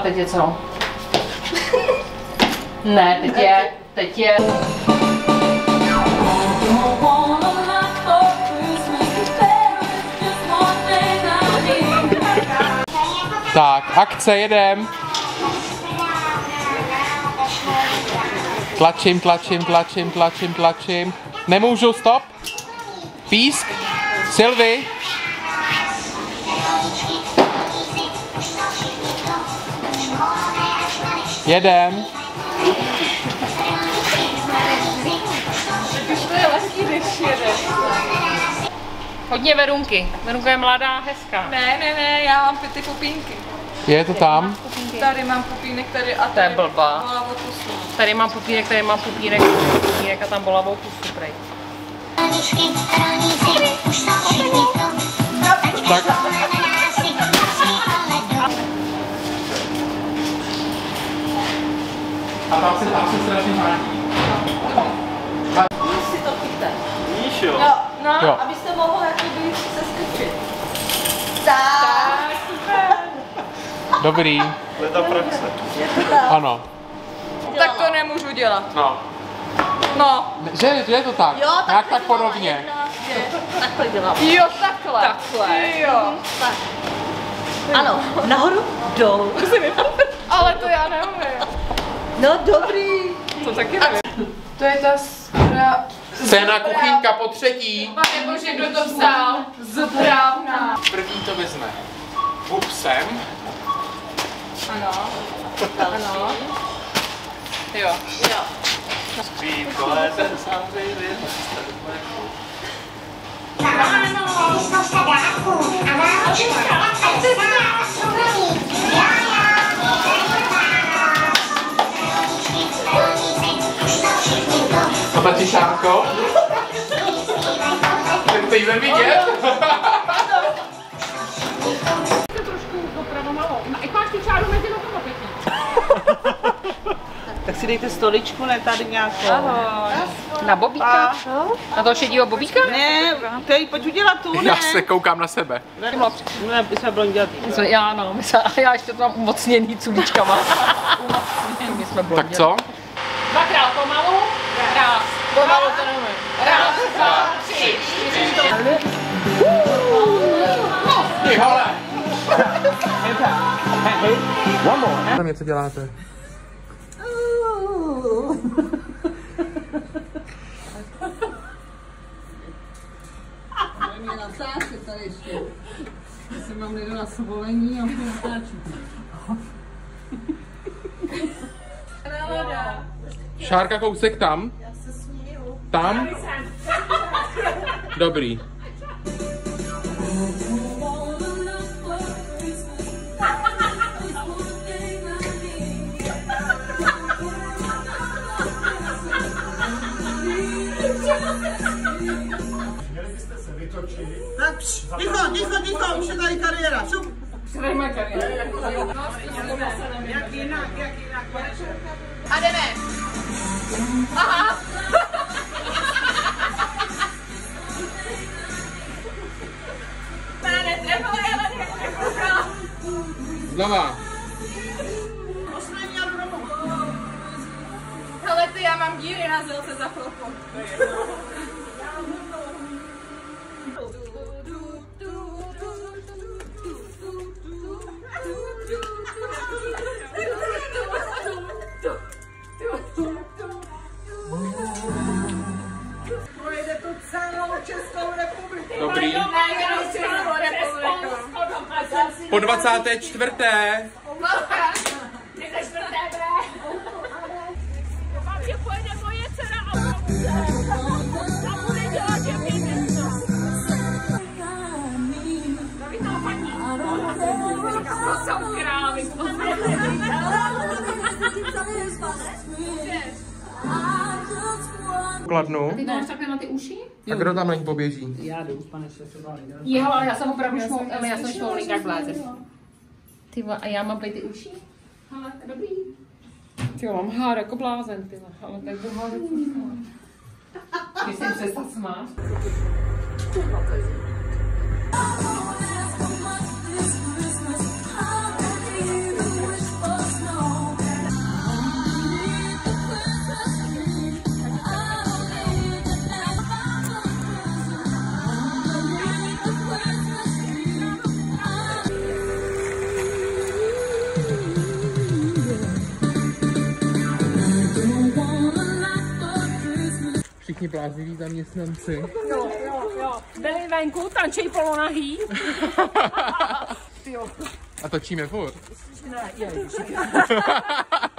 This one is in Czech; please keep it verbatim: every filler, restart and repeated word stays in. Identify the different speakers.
Speaker 1: teď je co? Ne, teď je, teď je.
Speaker 2: Tak, akce, jedem. Tlačím, tlačím, tlačím, tlačím, tlačím. Nemůžu, stop. Písk. Sylvie. Jedem.
Speaker 1: Hodně Verunky. Verunka je mladá, hezká.
Speaker 3: Ne, ne, ne, já mám ty pupínky.
Speaker 2: Je to tam?
Speaker 3: Tady mám pupínek, tady a
Speaker 1: To je blbá.
Speaker 3: bolavou pusu.
Speaker 1: Tady mám pupínek, tady mám pupínek, tady mám pupínek a tam bolavou pusu, prej.
Speaker 2: Tak. A tam se, tam se strašně hání.
Speaker 3: Víš si to chyte.
Speaker 4: Víš jo?
Speaker 3: Jo, no,
Speaker 2: Jo.
Speaker 3: abyste mohli jakoby se skočit. Tak, super.
Speaker 2: Dobrý.
Speaker 4: To je ta praxe.
Speaker 2: Ano.
Speaker 3: Tak to nemůžu dělat.
Speaker 2: No.
Speaker 3: No.
Speaker 2: Že je to tak?
Speaker 5: Jo,
Speaker 2: Jak tak podobně.
Speaker 5: Takhle dělám.
Speaker 3: Jo, takhle. Takhle. Jo.
Speaker 5: Tak. Ano, nahoru, dolů.
Speaker 3: Ale to já neumím.
Speaker 5: No dobrý.
Speaker 3: To taky nevím. To je ta správná.
Speaker 2: Scéna kuchyňka po třetí.
Speaker 3: Pane bože, kdo to psal? Správná.
Speaker 2: První to vezme hubsem.
Speaker 3: Ano. Ano. Jo.
Speaker 5: Jo.
Speaker 4: Skříp, tohle ten sám vyjde.
Speaker 2: A Matišánko? Tak to jdeme vidět.
Speaker 1: To trošku doprava malo. Jak máš tu čáru mezi nohama pěkný?
Speaker 6: Tak si dejte stoličku, ne tady nějakou.
Speaker 3: Ahoj.
Speaker 1: Na bobíka? Na toho šedího bobíka?
Speaker 6: Ne, tady pojď udělat tu, ne.
Speaker 2: Já se koukám na sebe.
Speaker 6: Ne, ne, my jsme blondětí.
Speaker 1: Já no, my se, já ještě to mám umocněný culíčkama. My jsme
Speaker 2: Tak co?
Speaker 1: Dvakrát pomalu. Raz. Pomalu to nevím. Raz, dva, tři, čtyři.
Speaker 2: Ty hele! Tam něco děláte?
Speaker 7: Mě natáče tady ještě. Jestli mám nejdu na svolení a mě natáčí.
Speaker 2: Šárka, kousek tam. Tam. Dobrý.
Speaker 6: Tak, ticho, ticho, ticho, už je tady kariéra. Šup.
Speaker 1: Předejme kariéru.
Speaker 6: Jak jinak, jak jinak.
Speaker 3: A jdeme. Aha. Ne, netrefila, ale netrefila.
Speaker 2: Znova.
Speaker 3: Hele ty, já mám díry na zelce za chvilku.
Speaker 6: Projede tu celou Českou republiku.
Speaker 2: Dobrý.
Speaker 3: Ne, jenom Českou republiku.
Speaker 2: Po dvacáté čtvrté.
Speaker 3: Pojede moje dcera a bude dělat jemnice. To jsou krávy.
Speaker 2: Kladnu.
Speaker 1: Ty dáš takhle na ty uši?
Speaker 2: A kdo tam na ní poběží?
Speaker 6: Já jdu, pane třeba.
Speaker 1: Jo, ale já jsem opravdu šmou, ale já jsem šmoulík jak blázen. Ty vole, a já mám tady ty uši? Hele, dobrý. Ty jo, mám hár jako blázen, ty vole, ale tak budu házet. Když jsem přestat smát.
Speaker 2: všichni blázniví zaměstnanci.
Speaker 1: Jo, jo, jo. Byli venku, tančej polonahý.
Speaker 2: A točíme furt.
Speaker 1: Ne, je,